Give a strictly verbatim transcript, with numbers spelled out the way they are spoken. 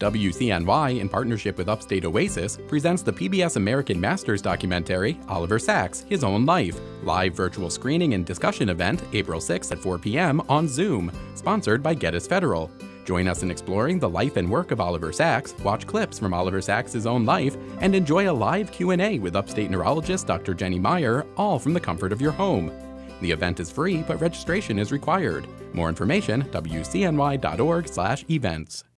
W C N Y, in partnership with Upstate Oasis, presents the P B S American Masters documentary, Oliver Sacks, His Own Life, live virtual screening and discussion event April sixth at four p m on Zoom, sponsored by Geddes Federal. Join us in exploring the life and work of Oliver Sacks, watch clips from Oliver Sacks' His Own Life, and enjoy a live Q and A with Upstate neurologist Doctor Jenny Meyer, all from the comfort of your home. The event is free, but registration is required. More information, W C N Y dot org slash events.